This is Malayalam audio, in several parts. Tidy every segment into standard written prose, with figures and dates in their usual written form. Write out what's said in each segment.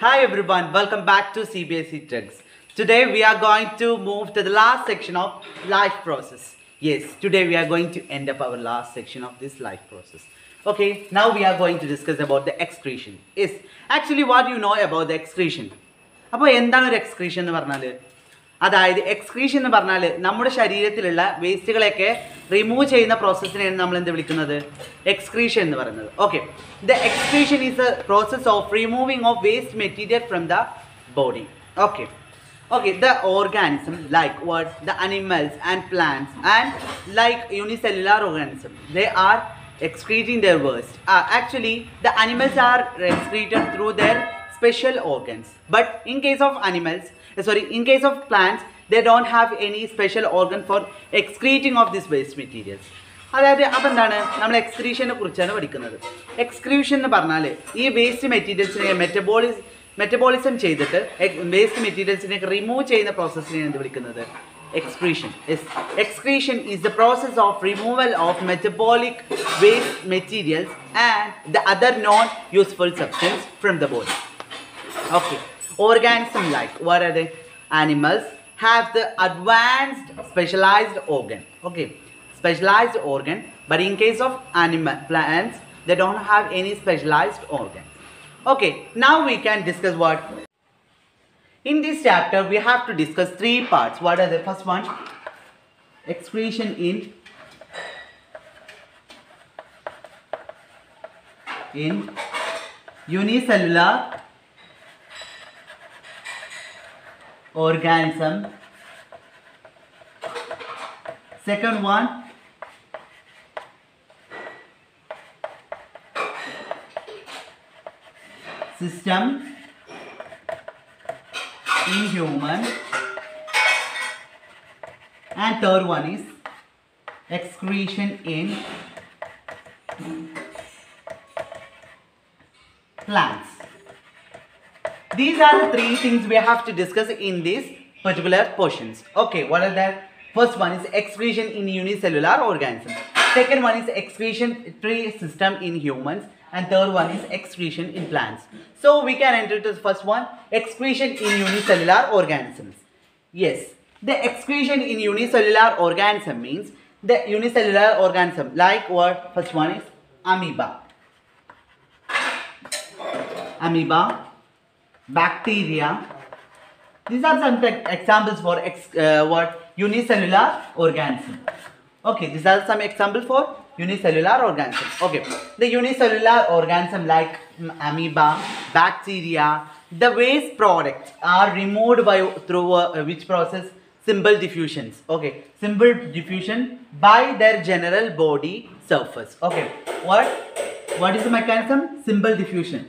Hi everyone, welcome back to CBSE Tricks. Today we are going to move to the last section of life process. Yes, today we are going to end up our last section of this life process. Okay, now we are going to discuss about the excretion. Yes, actually what you know about the excretion? അപ്പോൾ എന്താണ് ഒരു എക്സ്ക്രീഷൻ എന്ന് പറഞ്ഞാൽ? അതായത് എക്സ്ക്രീഷൻ എന്ന് പറഞ്ഞാൽ നമ്മുടെ ശരീരത്തിലുള്ള വേസ്റ്റുകളെയൊക്കെ റിമൂവ് ചെയ്യുന്ന പ്രോസസ്സിനെയാണ് നമ്മൾ എന്ത് വിളിക്കുന്നത്? എക്സ്ക്രീഷൻ എന്ന് പറയുന്നത്. Okay, the excretion is a process of removing of waste material from the body. Okay, the organism like what the animals and plants and like unicellular organism, they are excreting their waste. Actually the animals are excreted through their special organs, but in case of animals, in case of plants, they don't have any special organ for excreting of this waste materials. അതായത് അപ്പം എന്താണ് നമ്മൾ എക്സ്ക്രീഷനെ കുറിച്ചാണ് പഠിക്കുന്നത്. എക്സ്ക്രീഷൻ എന്ന് പറഞ്ഞാൽ ഈ വേസ്റ്റ് മെറ്റീരിയൽസിനെ മെറ്റബോളിസം ചെയ്തിട്ട് വേസ്റ്റ് മെറ്റീരിയൽസിനെ റിമൂവ് ചെയ്യുന്ന പ്രോസസ്സിനെയാണ് എന്ത് വിളിക്കുന്നത്? Excretion. Yes. Excretion is the process of removal of metabolic waste materials and the other non-useful substance from the body. Okay. Organisms like what are they? Animals have the advanced specialized organ. Okay. Specialized organ, but in case of plants, they don't have any specialized organ. Okay. Now we can discuss what. In this chapter, we have to discuss three parts. What are the first one? Excretion in unicellular organism. Second one, system in human, and third one is excretion in plants. These are the three things we have to discuss in these particular portions. Okay, what are that? First one is excretion in unicellular organisms. Second one is excretion tree system in humans. And third one is excretion in plants. So we can enter to the first one, excretion in unicellular organisms. Yes, the excretion in unicellular organism means the unicellular organism like what? First one is amoeba. Amoeba, bacteria. These are some examples for what? Unicellular organism. Okay, these are some examples for unicellular organism. Okay, the unicellular organism like amoeba, bacteria, the waste products are removed by through which process? Simple diffusions. Okay, simple diffusion by their general body surface. Okay, what is the mechanism? Simple diffusion.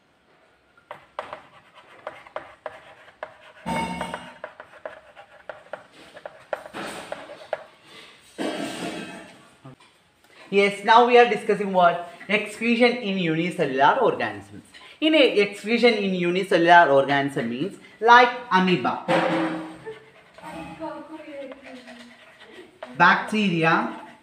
Yes, now we are discussing what? Excretion in unicellular organisms. In excretion in unicellular organism means like amoeba, bacteria.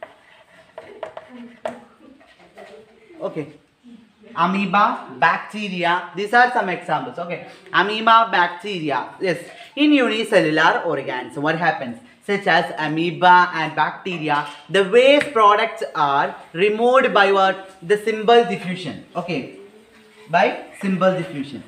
Okay, amoeba, bacteria. These are some examples. Okay, amoeba, bacteria. Yes, in unicellular organism, what happens? Such as amoeba and bacteria, the waste products are removed by what? The simple diffusion. Okay, by simple diffusion.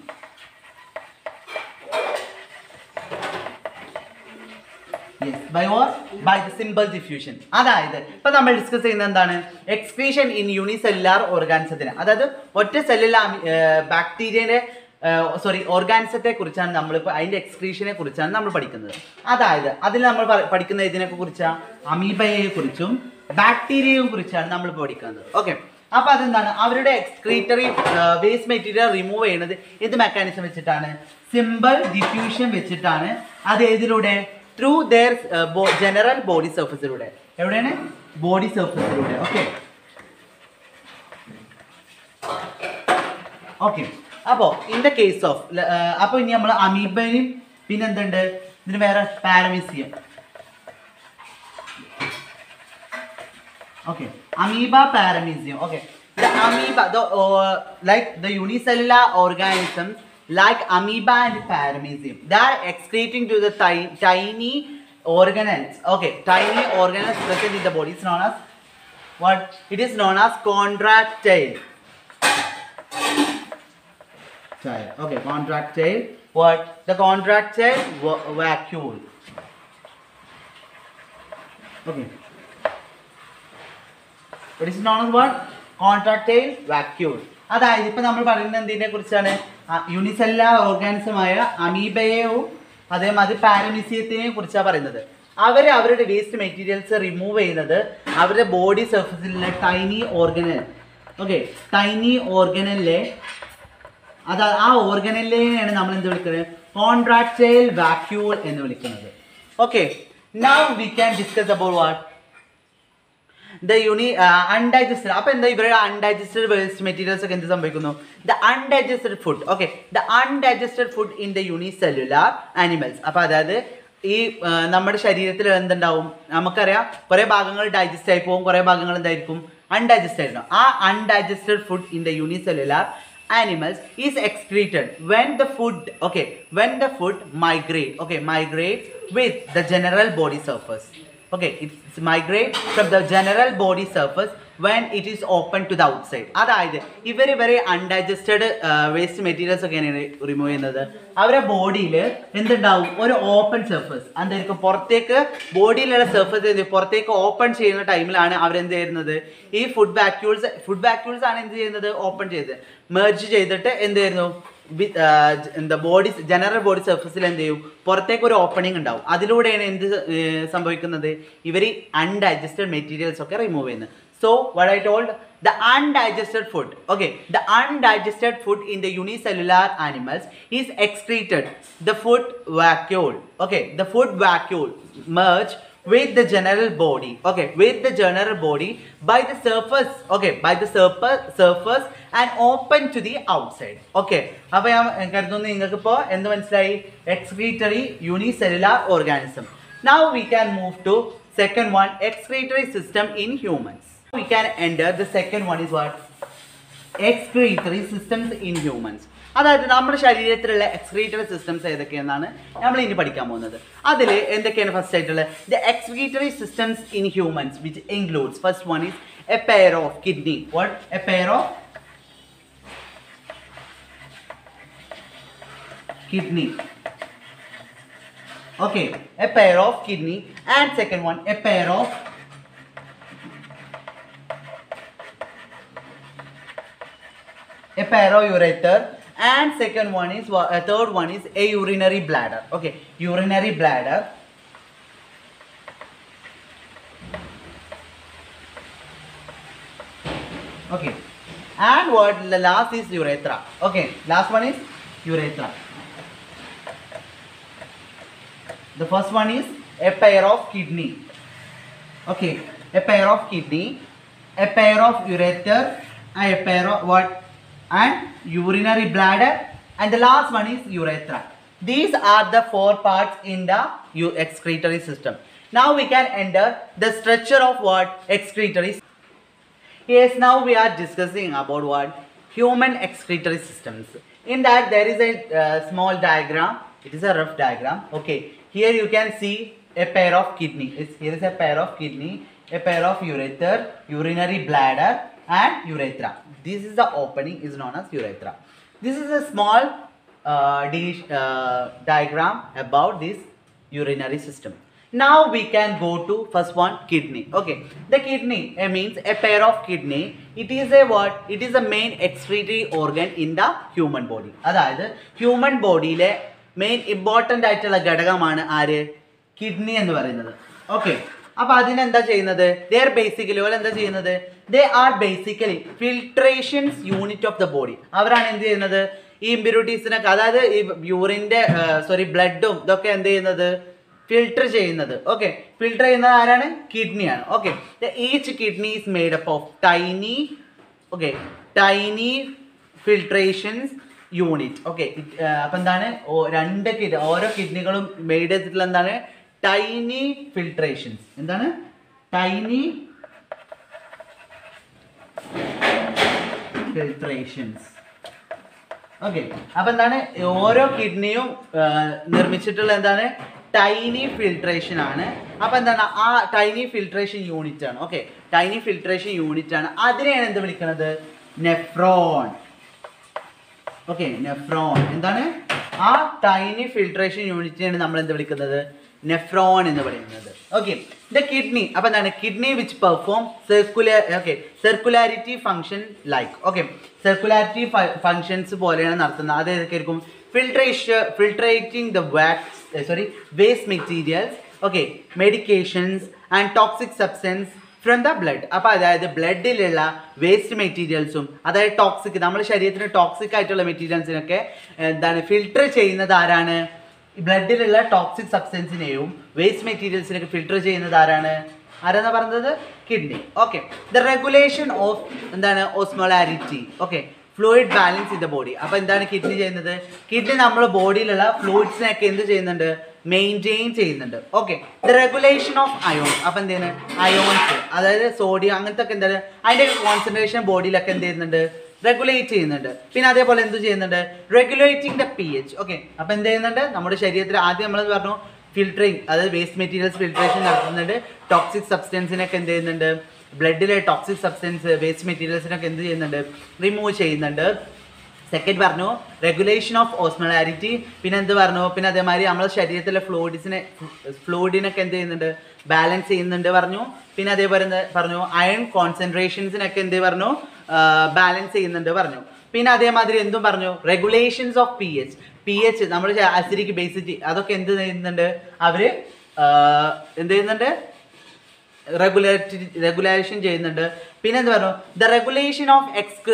Yes, by what? By the simple diffusion. അതായത് ഇപ്പം നമ്മൾ ഡിസ്കസ് ചെയ്യുന്നത് എന്താണ്? എക്സ്ക്രീഷൻ ഇൻ യൂണിസെല്ലുലാർ ഓർഗാനിസത്തിന്, അതായത് ഒറ്റ സെല്ലിലെ ബാക്ടീരിയയുടെ ഓർഗാനിസത്തെ കുറിച്ചാണ് നമ്മളിപ്പോൾ അതിൻ്റെ എക്സ്ക്രീഷനെ കുറിച്ചാണ് നമ്മൾ പഠിക്കുന്നത്. അതായത് അതിൽ നമ്മൾ പഠിക്കുന്ന ഇതിനെയൊക്കെ കുറിച്ചാണ് അമീബയെ കുറിച്ചും ബാക്ടീരിയയെ കുറിച്ചാണ് നമ്മളിപ്പോൾ പഠിക്കുന്നത്. ഓക്കെ, അപ്പോൾ അതെന്താണ്? അവരുടെ എക്സ്ക്രീറ്ററി വേസ്റ്റ് മെറ്റീരിയൽ റിമൂവ് ചെയ്യുന്നത് ഏത് മെക്കാനിസം വെച്ചിട്ടാണ്? സിമ്പിൾ ഡിഫ്യൂഷൻ വെച്ചിട്ടാണ്. അത് ഏതിലൂടെ? ത്രൂ ദെയർ ജനറൽ ബോഡി സർഫസിലൂടെ. എവിടെയാണ്? ബോഡി സർഫസിലൂടെ. ഓക്കെ ഓക്കെ അപ്പോൾ ഇൻ ദ കേസ് ഓഫ് അപ്പോൾ ഇനി നമ്മൾ അമീബയും പിന്നെ എന്തുണ്ട് ഇതിന് വേറെ? Paramecium. Okay, amoeba, paramecium. Okay, the amoeba, like the unicellular organisms like amoeba and paramecium. They are excreting to the tiny organelles. Okay, tiny organelles present in the body is known as what? It is known as contractile. Okay, contractile. What? The contractile vacuole. Okay. It is known as what? Contractile vacuole. അതായത് ഇപ്പം നമ്മൾ പറയുന്നത് എന്തിനെ കുറിച്ചാണ്? യൂണിസെല്ലുലാർ ഓർഗാനിസം ആയ അമീബയെയും അതേമാതിരി പാരമീസിയത്തിനെ കുറിച്ചാണ് പറയുന്നത്. അവരുടെ വേസ്റ്റ് മെറ്റീരിയൽസ് റിമൂവ് ചെയ്യുന്നത് അവരുടെ ബോഡി സർഫസിലുള്ള ടൈനി ഓർഗനൽ. ഓക്കെ, ടൈനി ഓർഗനലിലെ ആ ഓർഗനലിനെയാണ് നമ്മൾ എന്ത് വിളിക്കുന്നത്? കോൺട്രാക്ടൈൽ വാക്യൂൾ എന്ന് വിളിക്കുന്നത്. Okay, now we can discuss about what the undigested. അപ്പോൾ എന്താ ഇവരുടെ അൺഡൈജസ്റ്റഡ് വേസ്റ്റ് മെറ്റീരിയൽസ് ഒക്കെ എന്ത് സംഭവിക്കുന്നു? The undigested food. Okay, the undigested food in the unicellular animals. അപ്പോൾ അതായത് ഈ നമ്മുടെ ശരീരത്തിൽ എന്തുണ്ടാവും? നമുക്കറിയാം കുറേ ഭാഗങ്ങൾ ഡൈജസ്റ്റ് ആയി പോകും, കുറേ ഭാഗങ്ങൾ എന്തായിരിക്കും? അൺഡൈജസ്റ്റ് ആയിരുന്നു. ആ undigested food in the unicellular animals is excreted when the food migrates with the general body surface. Okay, it's migrate from the general body surface when it is open to the outside. അതായത് ഇവർ അൺഡൈജസ്റ്റഡ് വേസ്റ്റ് മെറ്റീരിയൽസ് ഒക്കെയാണ് റിമൂവ് ചെയ്യുന്നത്. അവരുടെ ബോഡിയിൽ എന്തുണ്ടാവും? ഒരു ഓപ്പൺ സർഫസ്. എന്തായിരിക്കും? പുറത്തേക്ക് ബോഡിയിലുള്ള സർഫസ് പുറത്തേക്ക് ഓപ്പൺ ചെയ്യുന്ന ടൈമിലാണ് അവരെന്ത് ചെയ്യുന്നത്? ഈ ഫുഡ് വാക്യൂൾസ് ആണ് എന്ത് ചെയ്യുന്നത്? ഓപ്പൺ ചെയ്ത് മെർജ് ചെയ്തിട്ട് എന്ത് ചെയ്യുന്നു? എന്താ ബോഡി ജനറൽ ബോഡി സർഫസിൽ എന്ത് ചെയ്യും? പുറത്തേക്ക് ഒരു ഓപ്പണിംഗ് ഉണ്ടാവും. അതിലൂടെയാണ് എന്ത് സംഭവിക്കുന്നത്? ഇവർ അൺഡൈജസ്റ്റഡ് മെറ്റീരിയൽസ് ഒക്കെ റിമൂവ് ചെയ്യുന്നത്. So what I told, the undigested food, okay, the undigested food in the unicellular animals is excreted. The food vacuole, okay, the food vacuole merge with the general body, okay, with the general body by the surface, okay, by the surface and open to the outside. Okay, അപ്പോൾ ഞാൻ കരുതുന്നു നിങ്ങൾക്ക് ഇപ്പോൾ എന്ത് മനസ്സിലായി? excretory unicellular organism. Now we can move to second one, excretory system in humans. We can enter the second one is what? Excretory systems in humans. അതായത് നമ്മുടെ ശരീരത്തിലുള്ള എക്സ്ക്രീറ്ററി സിസ്റ്റംസ് ഏതൊക്കെയെന്നാണ് നമ്മൾ ഇനി പഠിക്കാൻ പോകുന്നത്. അതിൽ എന്തൊക്കെയാണ് ഫസ്റ്റ് ആയിട്ടുള്ളത്? The excretory systems in humans which includes first one is a pair of kidney. What? A pair of kidney. Okay, a pair of kidney, and second one a pair of ureter, and second one is third one is a urinary bladder. Okay, urinary bladder. Okay, and what the last is urethra. Okay, last one is urethra. The first one is a pair of kidney. Okay, a pair of kidney, a pair of ureter, and a pair of what? And urinary bladder, and the last one is urethra. These are the four parts in the excretory system. Now we can enter the structure of what? Excretory. Yes, now we are discussing about what? Human excretory systems. In that there is a small diagram. It is a rough diagram. Okay, here you can see a pair of kidney. Here is a pair of kidney, a pair of ureter, urinary bladder, and urethra. This is the opening is known as urethra. This is a small diagram about this urinary system. Now we can go to first one, kidney. Okay, the kidney means a pair of kidney. It is a what? It is a main excretory organ in the human body. അതായത് human body ലെ main important ആയിട്ടുള്ള ഘടകമാണ് ആര്? കിഡ്നി എന്ന് പറയുന്നത്. ഓക്കെ, അപ്പോൾ അതിനെന്താ ചെയ്യുന്നത്? They are basically filtrations unit of the body. അവരാണ് എന്ത് ചെയ്യുന്നത്? ഈ ഇമ്പ്യൂരിറ്റീസിനൊക്കെ, അതായത് ഈ യൂറിൻ്റെ ബ്ലഡും ഇതൊക്കെ എന്ത് ചെയ്യുന്നത്? ഫിൽട്ടർ ചെയ്യുന്നത്. ഓക്കെ, ഫിൽട്ടർ ചെയ്യുന്നത് ആരാണ്? കിഡ്നിയാണ്. Okay, each kidney is made up of tiny filtrations unit. Okay, അപ്പം എന്താണ്? ഓരോ കിഡ്നികളും മെയ്ഡ് ചെയ്തിട്ടുള്ള എന്താണ്? Tiny filtrations. എന്താണ്? ടൈനി ഫിൽട്രേഷൻസ്. ഓക്കെ, അപ്പൊ എന്താണ് ഓരോ കിഡ്നിയും നിർമ്മിച്ചിട്ടുള്ള എന്താണ് ടൈനി ഫിൽട്രേഷൻ ആണ്. അപ്പൊ എന്താണ് ആ ടൈനി ഫിൽട്രേഷൻ യൂണിറ്റ് ആണ്. ഓക്കെ, ടൈനി ഫിൽട്രേഷൻ യൂണിറ്റ് ആണ്. അതിനെയാണ് എന്ത് വിളിക്കുന്നത്? നെഫ്രോൺ. ഓക്കെ, നെഫ്രോൺ എന്താണ് ആ ടൈനി ഫിൽട്രേഷൻ യൂണിറ്റിനെയാണ് നമ്മൾ എന്ത് വിളിക്കുന്നത്? നെഫ്രോൺ എന്ന് പറയുന്നത്. ഓക്കെ, ദ കിഡ്നി അപ്പൊ എന്താണ് kidney which perform circularity function like. Okay, circularity functions പോലെയാണ് നടത്തുന്നത്. അത് ഏതൊക്കെയായിരിക്കും? Filtrating the waste materials, okay, medications and toxic substance from the blood. അപ്പോൾ അതായത് ബ്ലഡിലുള്ള വേസ്റ്റ് മെറ്റീരിയൽസും അതായത് ടോക്സിക് നമ്മുടെ ശരീരത്തിന് ടോക്സിക് ആയിട്ടുള്ള മെറ്റീരിയൽസിനൊക്കെ എന്താണ് ഫിൽട്ടർ ചെയ്യുന്നത് ആരാണ്? ബ്ലഡിലുള്ള ടോക്സിക് സബ്സ്റ്റൻസിനെയും വേസ്റ്റ് മെറ്റീരിയൽസിനൊക്കെ ഫിൽട്ടർ ചെയ്യുന്നത് ആരാണ്? ആരാന്നാ പറഞ്ഞത്? Kidney. Okay, the regulation of എന്താണ് osmolarity, okay, fluid balance in the body. അപ്പോൾ എന്താണ് കിഡ്നി ചെയ്യുന്നത്? കിഡ്നി നമ്മുടെ ബോഡിയിലുള്ള ഫ്ലൂയിഡ്സിനൊക്കെ എന്ത് ചെയ്യുന്നുണ്ട്? മെയിൻറ്റെയിൻ ചെയ്യുന്നുണ്ട്. Okay, the regulation of ions. അപ്പോൾ എന്താണ് അയോൺസ് അതായത് സോഡിയം അങ്ങനത്തെ ഒക്കെ എന്താണ് അതിൻ്റെ കോൺസെൻട്രേഷൻ ബോഡിയിലൊക്കെ എന്ത് ചെയ്യുന്നുണ്ട്? റെഗുലേറ്റ് ചെയ്യുന്നുണ്ട്. പിന്നെ അതേപോലെ എന്ത് ചെയ്യുന്നുണ്ട്? Regulating the pH. ഓക്കെ, അപ്പോൾ എന്ത് ചെയ്യുന്നുണ്ട്? നമ്മുടെ ശരീരത്തിൽ ആദ്യം നമ്മൾ പറഞ്ഞു ഫിൽറ്ററിങ് അതായത് വേസ്റ്റ് മെറ്റീരിയൽസ് ഫിൽട്രേഷൻ നടത്തുന്നുണ്ട്. ടോക്സിക് സബ്സ്റ്റൻസിനൊക്കെ എന്ത് ചെയ്യുന്നുണ്ട്? ബ്ലഡിലെ ടോക്സിക് സബ്സ്റ്റൻസ് വേസ്റ്റ് മെറ്റീരിയൽസിനൊക്കെ എന്ത് ചെയ്യുന്നുണ്ട്? റിമൂവ് ചെയ്യുന്നുണ്ട്. സെക്കൻഡ് പറഞ്ഞു റെഗുലേഷൻ ഓഫ് ഓസ്മോളാരിറ്റി. പിന്നെ എന്ത് പറഞ്ഞു? പിന്നെ അതേമാതിരി നമ്മുടെ ശരീരത്തിലെ ഫ്ലൂയിഡിനൊക്കെ എന്ത് ചെയ്യുന്നുണ്ട്? ബാലൻസ് ചെയ്യുന്നുണ്ട് പറഞ്ഞു. പിന്നെ അതേപോലെ പറഞ്ഞു അയൺ കോൺസെൻട്രേഷൻസിനൊക്കെ എന്ത് പറഞ്ഞു? ബാലൻസ് ചെയ്യുന്നുണ്ട് പറഞ്ഞു. പിന്നെ അതേമാതിരി എന്തും പറഞ്ഞു റെഗുലേഷൻസ് ഓഫ് pH നമ്മുടെ അസിഡിക് ബേസിറ്റി അതൊക്കെ എന്ത് ചെയ്യുന്നുണ്ട്? അവർ എന്ത് ചെയ്യുന്നുണ്ട്? റെഗുലേഷൻ ചെയ്യുന്നുണ്ട്. പിന്നെ എന്ത് പറഞ്ഞു? ദ റെഗുലേഷൻ ഓഫ്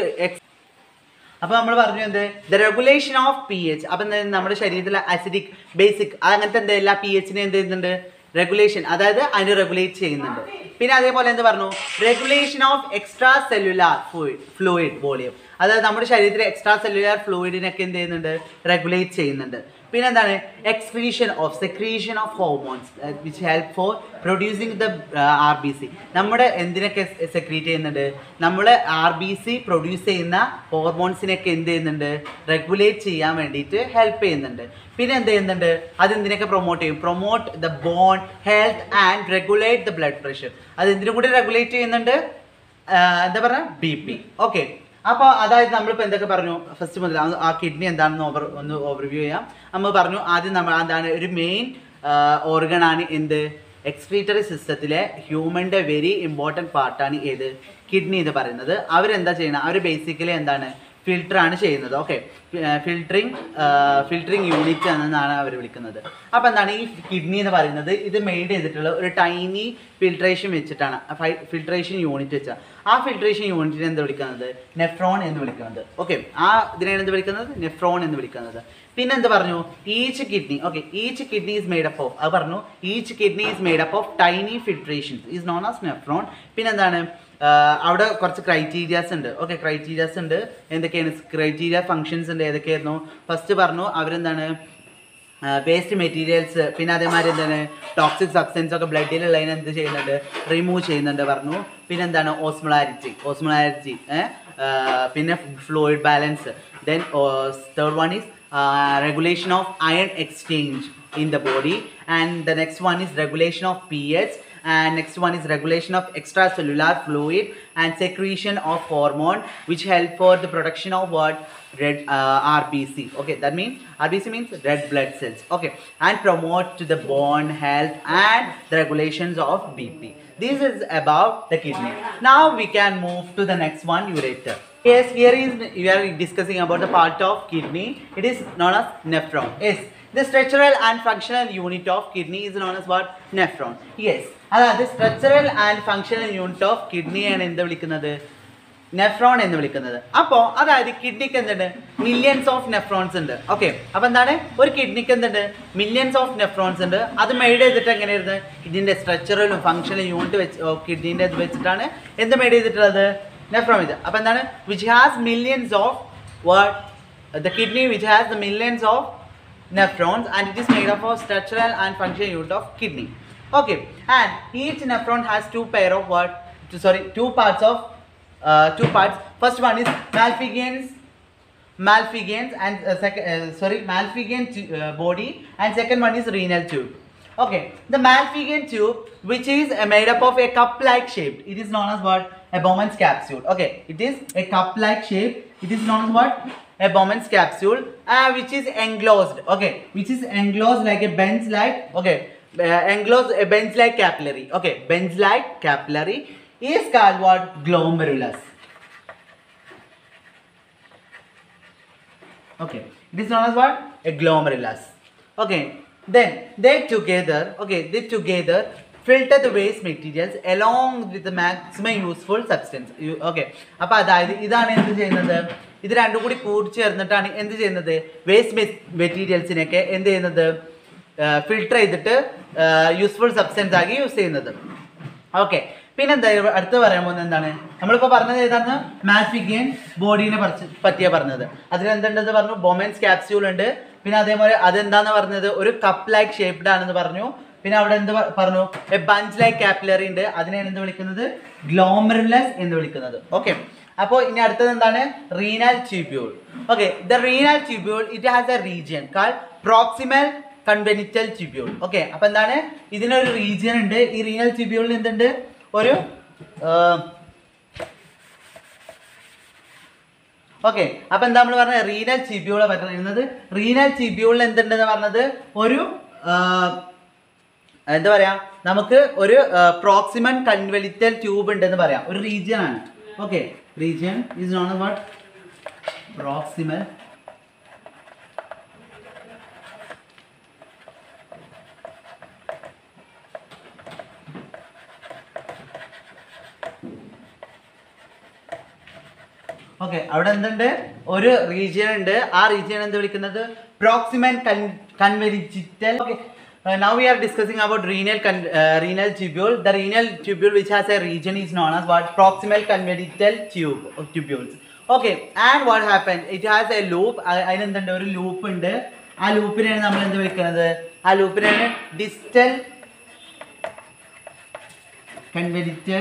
അപ്പോൾ നമ്മൾ പറഞ്ഞു എന്ത്? The regulation of pH. അപ്പം നമ്മുടെ ശരീരത്തിലെ അസിഡിക് ബേസിക് അങ്ങനത്തെ എന്താ എല്ലാ pHനെ എന്ത് ചെയ്യുന്നുണ്ട്? റെഗുലേഷൻ അതായത് അതിന് റെഗുലേറ്റ് ചെയ്യുന്നുണ്ട്. പിന്നെ അതേപോലെ എന്ത് പറഞ്ഞു? Regulation of extra cellular fluid volume അതായത് നമ്മുടെ ശരീരത്തിലെ എക്സ്ട്രാ സെല്ലുലാർ ഫ്ലൂയിഡിനൊക്കെ എന്ത് ചെയ്യുന്നുണ്ട്? റെഗുലേറ്റ് ചെയ്യുന്നുണ്ട്. പിന്നെ എന്താണ്? Secretion of hormones which help for producing the RBC. നമ്മുടെ എന്തിനൊക്കെ സെക്രീറ്റ് ചെയ്യുന്നുണ്ട്? നമ്മുടെ RBC പ്രൊഡ്യൂസ് ചെയ്യുന്ന ഹോർമോൺസിനൊക്കെ എന്ത് ചെയ്യുന്നുണ്ട്? റെഗുലേറ്റ് ചെയ്യാൻ വേണ്ടിയിട്ട് ഹെൽപ്പ് ചെയ്യുന്നുണ്ട്. പിന്നെ എന്ത് ചെയ്യുന്നുണ്ട്? അതെന്തിനൊക്കെ പ്രൊമോട്ട് ചെയ്യും? Promote the bone health and regulate the blood pressure. അത് എന്തിനും കൂടി റെഗുലേറ്റ് ചെയ്യുന്നുണ്ട്? എന്താ പറയുക? BP. ഓക്കെ, അപ്പോൾ അതായത് നമ്മളിപ്പോൾ എന്തൊക്കെ പറഞ്ഞു? ഫസ്റ്റ് മുതൽ ആ കിഡ്നി എന്താണെന്ന് ഒന്ന് ഓവർവ്യൂ ചെയ്യാം. നമ്മൾ പറഞ്ഞു ആദ്യം നമ്മൾ എന്താണ് ഒരു മെയിൻ ഓർഗനാണ് എന്ത്? എക്സ്ക്രീറ്ററി സിസ്റ്റത്തിലെ ഹ്യൂമൻ്റെ വെരി ഇമ്പോർട്ടൻറ്റ് പാർട്ടാണ് ഏത്? കിഡ്നി എന്ന് പറയുന്നത്. അവരെന്താ ചെയ്യണം? അവർ ബേസിക്കലി എന്താണ്? ഫിൽട്ടറാണ് ചെയ്യുന്നത്. ഓക്കെ, ഫിൽറ്ററിങ് യൂണിറ്റ് എന്നാണ് അവർ വിളിക്കുന്നത്. അപ്പോൾ എന്താണ് ഈ കിഡ്നി എന്ന് പറയുന്നത്? ഇത് മെയ്ഡ് ചെയ്തിട്ടുള്ള ഒരു ടൈനി ഫിൽട്രേഷൻ വെച്ചിട്ടാണ്, ഫിൽട്രേഷൻ യൂണിറ്റ് വെച്ചാൽ ആ ഫിൽട്രേഷൻ യൂണിറ്റിനെ എന്ത് വിളിക്കുന്നത്? നെഫ്രോൺ എന്ന് വിളിക്കുന്നത്. ഓക്കെ, ആ ഇതിനെയാണ് എന്ത് വിളിക്കുന്നത്? നെഫ്രോൺ എന്ന് വിളിക്കുന്നത്. പിന്നെ എന്ത് പറഞ്ഞു? Each kidney, okay, each kidney is made up of, അത് പറഞ്ഞു each kidney is made up of tiny filtrations is known as nephron. പിന്നെ എന്താണ് അവിടെ കുറച്ച് ക്രൈറ്റീരിയാസ് ഉണ്ട്. ഓക്കെ, ക്രൈറ്റീരിയാസ് ഉണ്ട്. എന്തൊക്കെയാണ് ക്രൈറ്റീരിയ? ഫങ്ഷൻസ് ഉണ്ട്. ഏതൊക്കെയായിരുന്നു? ഫസ്റ്റ് പറഞ്ഞു അവരെന്താണ് വേസ്റ്റ് മെറ്റീരിയൽസ് പിന്നെ അതേമാതിരി എന്താണ് ടോക്സിക് സബ്സ്റ്റൻസ് ഒക്കെ ബ്ലഡിലുള്ളതിനെ എന്ത് ചെയ്യുന്നുണ്ട്? റിമൂവ് ചെയ്യുന്നുണ്ട് പറഞ്ഞു. പിന്നെ എന്താണ്? ഓസ്മോളാരിറ്റി പിന്നെ fluid balance. Then third one is regulation of iron exchange in the body, and the next one is regulation of pH, and next one is regulation of extracellular fluid and secretion of hormone which help for the production of what? Red RBC. Okay, that means RBC means red blood cells. Okay, and promote to the bone health and the regulations of BP. This is about the kidney. Now we can move to the next one, ureter. Yes, here is we are discussing about the part of kidney. It is known as nephron. Yes, the structural and functional unit of kidney is known as what? Nephron. Yes, the structural and functional unit of kidney ആണ് എന്ത് വിളിക്കുന്നത്? നെഫ്രോൺ എന്ന് വിളിക്കുന്നത്. അപ്പോൾ അതായത് കിഡ്നിക്ക് എന്തുണ്ട്? മില്യൺസ് ഓഫ് നെഫ്രോൺസ് ഉണ്ട്. ഓക്കെ, അപ്പോൾ എന്താണ് ഒരു കിഡ്നിക്ക് എന്തുണ്ട്? മില്യൺസ് ഓഫ് നെഫ്രോൺസ് ഉണ്ട്. അത് മെയ്ഡ് ചെയ്തിട്ട് എങ്ങനെയായിരുന്നു? ഇതിൻ്റെ സ്ട്രക്ചറലും ഫങ്ഷണൽ യൂണിറ്റ് വെച്ച് കിഡ്നീൻ്റെ ഇത് വെച്ചിട്ടാണ് എന്ത് മെയ്ഡ് ചെയ്തിട്ടുള്ളത്? നെഫ്രോൺ ഇത്. അപ്പോൾ എന്താണ്? Which has millions of what? The kidney which has the millions of nephrons and it is made up of structural and functional unit of kidney. Okay, and each nephron has two parts of two parts. First one is malpighians malpighians and malpighian body, and second one is renal tube. Okay, the malpighian tube, which is made up of a cup-like shape, it is known as what? A Bowman's capsule. Okay, it is a cup-like shape. It is known as what? A Bowman's capsule, which is enclosed. Okay, which is enclosed like a bench-like. Okay, enclosed a bench-like capillary. Okay, bench-like capillary is called what? Glomerulus. Okay, it is known as what? A glomerulus. Okay, then they together filter the waste materials along with the maximum useful substance. Okay, അപ്പോൾ അതായത് ഇതാണ് എന്ത് ചെയ്യുന്നത്, ഇത് രണ്ടും കൂടി കൂടിച്ചേർന്നിട്ടാണ് എന്ത് ചെയ്യുന്നത്, വേസ്റ്റ് മെറ്റീരിയൽസിനൊക്കെ എന്ത് ചെയ്യുന്നത്, ഫിൽട്ടർ ചെയ്തിട്ട് യൂസ്ഫുൾ സബ്സ്റ്റൻസ് ആക്കി യൂസ് ചെയ്യുന്നത്. ഓക്കെ, പിന്നെ എന്താ അടുത്ത് പറയാൻ പോകുന്നത് എന്താണ്, നമ്മളിപ്പോൾ പറഞ്ഞത് ഏതാണ്, മാൽപിഗിയൻ ബോഡീനെ പറ്റിയാണ് പറഞ്ഞത്. അതിലെന്തുണ്ടെന്ന് പറഞ്ഞു, ബൊമൻസ് ക്യാപ്സ്യൂൾ ഉണ്ട്. പിന്നെ അതേപോലെ അതെന്താന്ന് പറഞ്ഞത്, ഒരു കപ്പ് ലൈക്ക് ഷേപ്ഡ് ആണെന്ന് പറഞ്ഞു. പിന്നെ അവിടെ എന്ത് പറഞ്ഞു, എ ബഞ്ച് ലൈക്ക് കാപ്പിലറി ഉണ്ട്. അതിനെയാണ് എന്ത് വിളിക്കുന്നത്, ഗ്ലോമറുലസ് എന്ന് വിളിക്കുന്നത്. ഓക്കെ, അപ്പോൾ ഇനി അടുത്തത് എന്താണ്, renal tubule. Okay, the renal tubule it has a region called proximal convoluted tubule. Okay, അപ്പോൾ എന്താണ്, ഇതിനൊരു റീജിയൻ ഉണ്ട്. ഈ റീനൽ ട്യൂബ്യൂളിൽ എന്തുണ്ട്, ഒരു ഓക്കെ, അപ്പോൾ എന്താ നമ്മൾ പറഞ്ഞത്, റീനൽ ട്യൂബ്യൂളെ പറയുന്നത്. റീനൽ ട്യൂബ്യൂളിൽ എന്തുണ്ടെന്ന് പറഞ്ഞത്, ഒരു എന്താ പറയാ, നമുക്ക് ഒരു പ്രോക്സിമൽ കൺവെനിറ്റൽ ട്യൂബ് ഉണ്ടെന്ന് പറയാം, ഒരു റീജിയൻ ആണ്. Okay, region is known as what, proximal okay, അവിടെ എന്തുണ്ട്, ഒരു റീജിയൻ ഉണ്ട്. ആ റീജിയൻ എന്ത് വിളിക്കുന്നത്, proximal convoluted. Okay, now we are discussing about renal tubule. The renal tubule which has a region is known as what, proximal convenital tubules. Okay, and what happened, it has a loop. അതിനെന്തുണ്ട്, ഒരു ലൂപ്പ് ഉണ്ട്. ആ ലൂപ്പിനെയാണ് നമ്മൾ എന്ത് വിളിക്കുന്നത്, ആ ലൂപ്പിനെയാണ് ഡിസ്റ്റൽ കൺവെനിറ്റൽ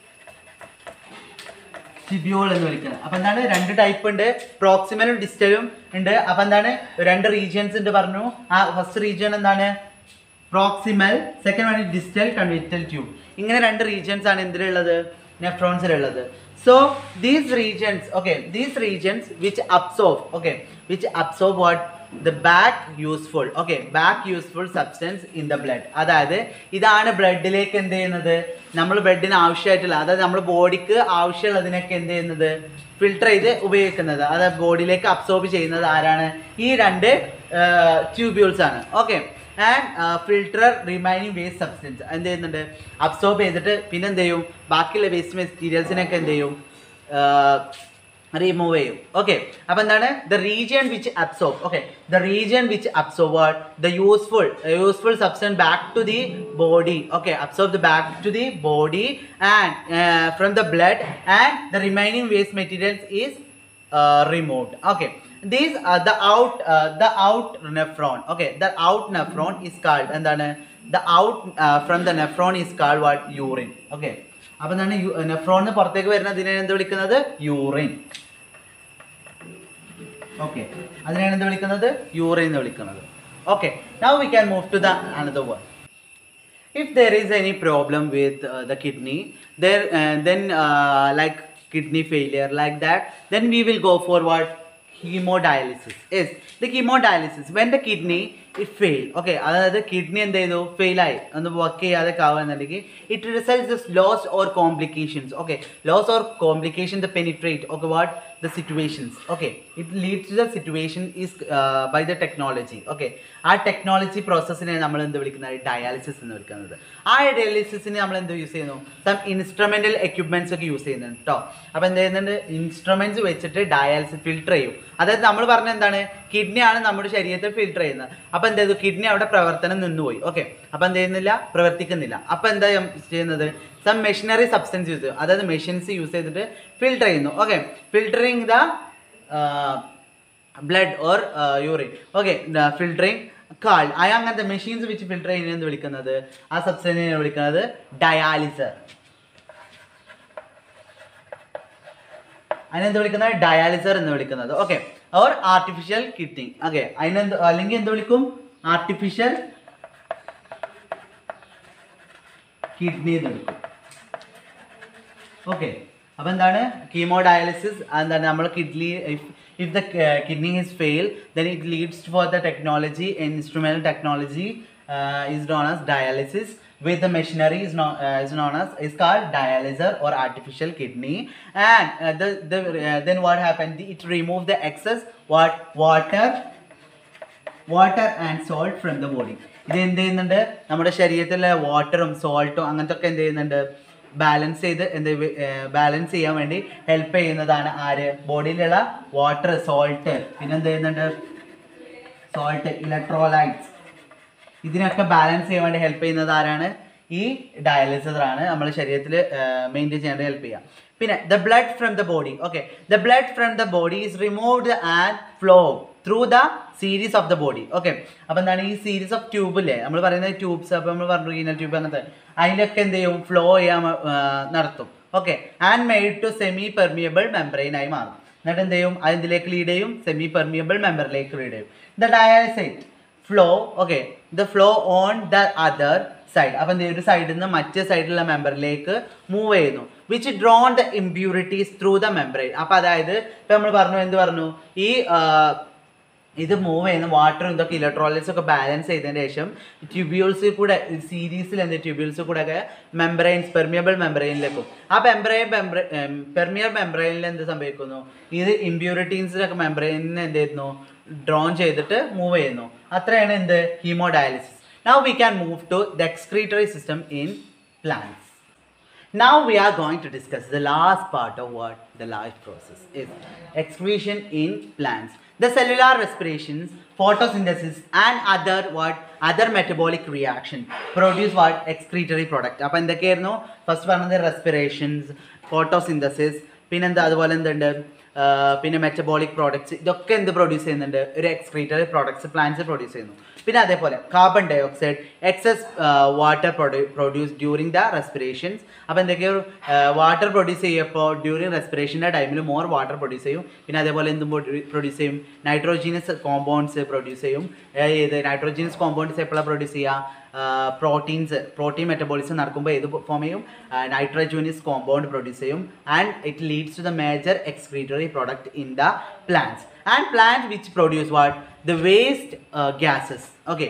ട്യൂബ്യൂൾ എന്ന് വിളിക്കുന്നത്. അപ്പോൾ എന്താണ്, രണ്ട് ടൈപ്പ് ഉണ്ട്, പ്രോക്സിമലും ഡിസ്റ്റലും ഉണ്ട്. അപ്പോൾ എന്താണ്, രണ്ട് റീജിയൻസ് ഉണ്ട് പറഞ്ഞു. ആ ഫസ്റ്റ് റീജിയൻ എന്താണ്, proximal, second one distal convoluted tube. ഇങ്ങനെ രണ്ട് റീജിയൻസ് ആണ് എന്തിലുള്ളത്, നെഫ്രോൺസിലുള്ളത്. So these regions, okay, these regions which absorb, okay, which absorb what, the back useful, okay, back useful substance in the blood. അതായത് ഇതാണ് ബ്ലഡിലേക്ക് എന്ത് ചെയ്യുന്നത്, നമ്മൾ ബ്ലഡിന് ആവശ്യമായിട്ടുള്ള, അതായത് നമ്മുടെ ബോഡിക്ക് ആവശ്യമുള്ളതിനൊക്കെ എന്ത് ചെയ്യുന്നത്, ഫിൽട്ടർ ചെയ്ത് ഉപയോഗിക്കുന്നത്. അതായത് ബോഡിയിലേക്ക് അബ്സോർബ് ചെയ്യുന്നത് ആരാണ്, ഈ രണ്ട് ട്യൂബ്യൂൾസ് ആണ്. Okay, and filter remaining waste substance എന്ത് ചെയ്യുന്നുണ്ട്, അബ്സോർബ് ചെയ്തിട്ട് പിന്നെ എന്ത് ചെയ്യും, ബാക്കിയുള്ള വേസ്റ്റ് മെറ്റീരിയൽസിനൊക്കെ എന്ത് ചെയ്യും, റിമൂവ് ചെയ്യും. ഓക്കെ, അപ്പോൾ എന്താണ്, the region which absorb, okay, the region which absorb what, the useful substance back to the body. Okay, absorb the back to the body and from the blood, and the remaining waste materials is removed. Okay, these are the out nephron. Okay, the out nephron is called, and then the out from the nephron is called what, urine. Okay, അപ്പോൾ എന്താണ്, നെഫ്രോണിന് പുറത്തേക്ക് വരുന്നതിനെ എന്ത് വിളിക്കുന്നത്, യൂറിൻ. ഓക്കെ, അതിനെയാണ് എന്ത് വിളിക്കുന്നത്, യൂറിൻ എന്ന് വിളിക്കുന്നത്. Okay, now we can move to the another one. If there is any problem with the kidney, then like kidney failure like that, then we will go for what, hemodialysis. Yes, the hemodialysis, when the kidney it failed, okay, അതായത് കിഡ്നി എന്ത് ചെയ്തു, ഫെയിലായി, ഒന്ന് വർക്ക് ചെയ്യാതെ ആവുന്നുണ്ടെങ്കിൽ it results loss or complications. Okay, loss or complication the penetrate, okay, what the situations. Okay, it leads to the situation is by the technology. Okay, ആ ടെക്നോളജി പ്രോസസ്സിനെ നമ്മൾ എന്ത് വിളിക്കുന്നത്, ഡയാലിസിസ് എന്ന് വിളിക്കുന്നത്. ആ ഡയാലിസിസിന് നമ്മൾ എന്ത് യൂസ് ചെയ്യുന്നു, സം ഇൻസ്ട്രുമെൻ്റൽ എക്യുപ്മെൻറ്റ്സ് ഒക്കെ യൂസ് ചെയ്യുന്നുണ്ട് കേട്ടോ. അപ്പോൾ എന്ത് ചെയ്യുന്നുണ്ട്, ഇൻസ്ട്രുമെൻറ്റ്സ് വെച്ചിട്ട് ഡയാലിസിസ് ഫിൽട്ടർ ചെയ്യും. അതായത് നമ്മൾ പറഞ്ഞ എന്താണ്, കിഡ്നിയാണ് നമ്മുടെ ശരീരത്തിൽ ഫിൽട്ടർ ചെയ്യുന്നത്. അപ്പോൾ എന്ത് ചെയ്തു, കിഡ്നി അവിടെ പ്രവർത്തനം നിന്നുപോയി. ഓക്കെ, അപ്പോൾ എന്ത് ചെയ്യുന്നില്ല, പ്രവർത്തിക്കുന്നില്ല. അപ്പോൾ എന്താ ചെയ്യുന്നത്, സം മെഷീനറി സബ്സ്റ്റൻസ് യൂസ് ചെയ്യും, അതായത് മെഷീൻസ് യൂസ് ചെയ്തിട്ട് ഫിൽട്ടർ ചെയ്യുന്നു. Okay, filtering the blood or urine. Okay, filtering called, അങ്ങനത്തെ മെഷീൻസ് വെച്ച് ഫിൽട്ടർ ചെയ്യുന്നതെന്ന് വിളിക്കുന്നത്, ആ സബ്സ്റ്റൻസിനെ വിളിക്കുന്നത് ഡയാലിസർ. അതിനെന്ത് വിളിക്കുന്നത്, ഡയാലിസർ എന്ന് വിളിക്കുന്നത്. Okay, or artificial kidney. Okay, അല്ലെങ്കിൽ എന്ത് വിളിക്കും? Artificial kidney എന്ന് വിളിക്കും. Okay, അപ്പോൾ എന്താണ് ഹീമോഡയാലിസിസ്? എന്താണ് നമ്മൾ kidney, if the kidney is failed, then it leads for the technology, instrumental technology is known as dialysis. With the machinery is called dialyzer or artificial kidney. And then what happened? It removed the excess water and salt from the body. ഇത് എന്ത് ചെയ്യുന്നുണ്ട്? നമ്മുടെ ശരീരത്തിലെ വാട്ടറും സോൾട്ടും അങ്ങനത്തെ ഒക്കെ എന്ത് ചെയ്യുന്നുണ്ട്? ബാലൻസ് ചെയ്യാൻ വേണ്ടി ഹെൽപ്പ് ചെയ്യുന്നതാണ് ആര്? ബോഡിയിലുള്ള വാട്ടർ, സോൾട്ട്, പിന്നെ എന്ത് ചെയ്യുന്നുണ്ട്? സോൾട്ട്, ഇലക്ട്രോലൈറ്റ്സ്, ഇതിനൊക്കെ ബാലൻസ് ചെയ്യാൻ വേണ്ടി ഹെൽപ്പ് ചെയ്യുന്നത് ആരാണ്? ഈ ഡയാലിസിസറാണ് നമ്മുടെ ശരീരത്തിൽ മെയിൻറ്റെയിൻ ചെയ്യാൻ ഹെൽപ്പ് ചെയ്യുക. പിന്നെ the blood from the body. Okay, the blood from the body is removed and flow through the series of the body. Okay, അപ്പോൾ എന്താണ് ഈ സീരീസ് ഓഫ് ട്യൂബില്ലേ, നമ്മൾ പറയുന്നത് ട്യൂബ്സ്, അപ്പോൾ നമ്മൾ പറഞ്ഞു റീനൽ ട്യൂബ് അങ്ങനത്തെ, അതിലൊക്കെ എന്ത് ചെയ്യും? ഫ്ലോ ചെയ്യാൻ നടത്തും. Okay, and made to semi permeable മെംബ്രെയിനായി മാറും. എന്നിട്ട് എന്ത് ചെയ്യും? അതിലേക്ക് ലീഡ് ചെയ്യും, സെമി പെർമിയബിൾ മെമ്പറിലേക്ക് ലീഡ് ചെയ്യും. The dialysate flow, okay, the flow on the other side. അപ്പം എന്ത് ചെയ്യും? ഒരു സൈഡിൽ നിന്ന് മറ്റേ സൈഡിലുള്ള മെമ്പറിലേക്ക് മൂവ് ചെയ്യുന്നു. Which drawn the impurities through the membrane. അപ്പം അതായത് ഇപ്പം നമ്മൾ പറഞ്ഞു, എന്ത് പറഞ്ഞു? ഈ ഇത് മൂവ് ചെയ്യുന്ന വാട്ടറും ഇതൊക്കെ ഇലക്ട്രോലൈറ്റ്സ് ഒക്കെ ബാലൻസ് ചെയ്തതിന് ശേഷം ട്യൂബ്യൂൾസിൽ കൂടെ, സീരീസിൽ എന്ത് ട്യൂബ്യൂൾസിൽ കൂടെ ഒക്കെ മെംബ്രെയിൻസ്, പെർമിയബിൾ മെംബ്രെയിനിലേക്കും. ആ പെർമിയബിൾ മെംബ്രെയിനിൽ എന്ത് സംഭവിക്കുന്നു? ഇത് ഇമ്പ്യൂരിറ്റീസിലൊക്കെ മെംബ്രെയിനിന് എന്ത് ചെയ്യുന്നു? ഡ്രോൺ ചെയ്തിട്ട് മൂവ് ചെയ്യുന്നു. അത്രയാണ് എന്ത്? Haemodialysis. Now we can move to the excretory system in plants. Now we are going to discuss the last part of what the life process is. Excretion in plants. The cellular respirations, photosynthesis and other metabolic reaction produce what? Excretory product. അപ്പോൾ എന്തൊക്കെയായിരുന്നു? ഫസ്റ്റ് പറഞ്ഞത് റെസ്പിറേഷൻസ്, ഫോട്ടോസിന്തസിസ്, പിന്നെന്താ അതുപോലെ എന്തുണ്ട്? പിന്നെ മെറ്റബോളിക് പ്രോഡക്ട്സ്, ഇതൊക്കെ എന്ത് പ്രൊഡ്യൂസ് ചെയ്യുന്നുണ്ട്? ഒരു എക്സ്ക്രീറ്ററി പ്രോഡക്ട്സ് പ്ലാന്റ്സ് പ്രൊഡ്യൂസ് ചെയ്യുന്നു. പിന്നെ അതേപോലെ carbon dye oxide, excess water produce during the respirations. അപ്പോൾ എന്തൊക്കെയാണ്? വാട്ടർ പ്രൊഡ്യൂസ് ചെയ്യുമ്പോൾ ഡ്യൂറിങ് റെസ്പിറേഷൻ്റെ ടൈമിൽ മോർ വാട്ടർ പ്രൊഡ്യൂസ് ചെയ്യും. പിന്നെ അതേപോലെ എന്തും പ്രൊഡ്യൂസ് ചെയ്യും? നൈട്രോജീനസ് കോമ്പൗണ്ട്സ് പ്രൊഡ്യൂസ് ചെയ്യും. നൈട്രോജീനസ് കോമ്പൗണ്ട്സ് എപ്പോഴാണ് പ്രൊഡ്യൂസ് ചെയ്യുക? പ്രോട്ടീൻ മെറ്റബോളിസം നടക്കുമ്പോൾ ഏത് ഫോം ചെയ്യും? നൈട്രോജീനസ് കോമ്പൗണ്ട് പ്രൊഡ്യൂസ് ചെയ്യും. And it leads to the major excretory product in the plants. And plant which produce what? The waste gases. Okay,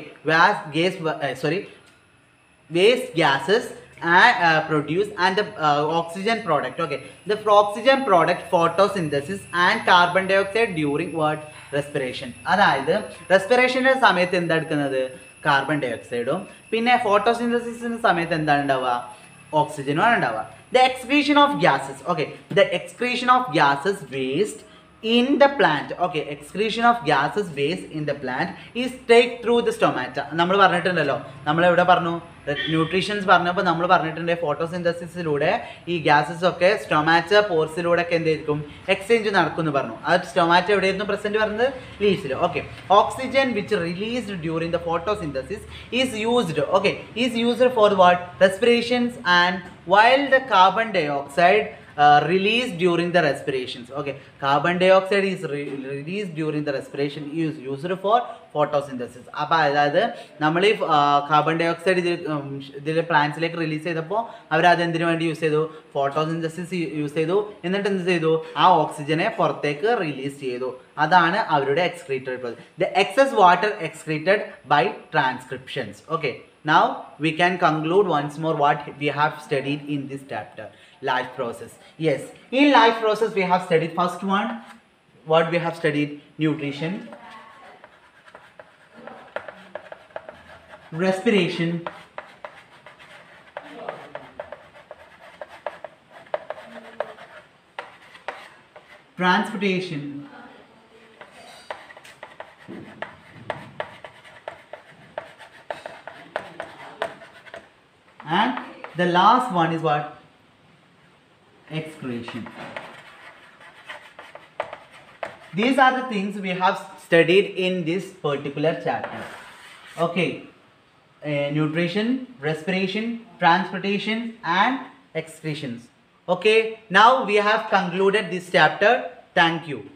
waste gases produce and the oxygen product. Okay, the oxygen product photosynthesis and carbon dioxide during what? Respiration. അതായത് റെസ്പിറേഷൻ്റെ സമയത്ത് എന്താ എടുക്കുന്നത്? കാർബൺ ഡൈ ഓക്സൈഡും, പിന്നെ ഫോട്ടോസിന്തസിസിൻ്റെ സമയത്ത് എന്താണ് ഉണ്ടാവുക? ഓക്സിജനുമാണ് ഉണ്ടാവുക. The excretion of gases. Okay, the excretion of gases waste in the plant. Okay, excretion of gases waste in the plant is take through the stomata. നമ്മൾ പറഞ്ഞിട്ടുണ്ടല്ലോ, നമ്മളെവിടെ പറഞ്ഞു? ന്യൂട്രീഷൻസ് പറഞ്ഞപ്പോൾ നമ്മൾ പറഞ്ഞിട്ടുണ്ട് ഫോട്ടോസിന്തസിസിലൂടെ ഈ ഗ്യാസസ് ഒക്കെ സ്റ്റൊമാറ്റ പോർസിലൂടെ ഒക്കെ എന്തായിരിക്കും? എക്സ്ചേഞ്ച് നടക്കുമെന്ന് പറഞ്ഞു. അത് സ്റ്റൊമാറ്റ എവിടെയായിരുന്നു പ്രസന്റ് പറഞ്ഞത്? ലീവ്സിൽ. Okay, oxygen which released during the photosynthesis is used. Okay, is used for what? Respirations and while the carbon dye ഓക്സൈഡ് released during the respirations. Okay, carbon dioxide is released during the respiration is used for photosynthesis. അപ്പോൾ അതായത് നമ്മൾ ഈ കാർബൺ ഡൈ ഓക്സൈഡ് ഇതിൽ പ്ലാന്റ്സിലേക്ക് റിലീസ് ചെയ്തപ്പോൾ അവരത് എന്തിനു വേണ്ടി യൂസ് ചെയ്തു? ഫോട്ടോസിന്തസിസ് യൂസ് ചെയ്തു. എന്നിട്ട് എന്ത് ചെയ്തു? ആ ഓക്സിജനെ പുറത്തേക്ക് റിലീസ് ചെയ്തു. അതാണ് അവരുടെ excretory process. The excess water excreted by transcriptions. Okay, now we can conclude once more what we have studied in this chapter, life process. Yes, in life process we have studied first one, what we have studied? Nutrition, respiration, transportation, and the last one is what? Excretion. These are the things we have studied in this particular chapter. Okay, nutrition, respiration, transportation and excretions. Okay, now we have concluded this chapter. Thank you.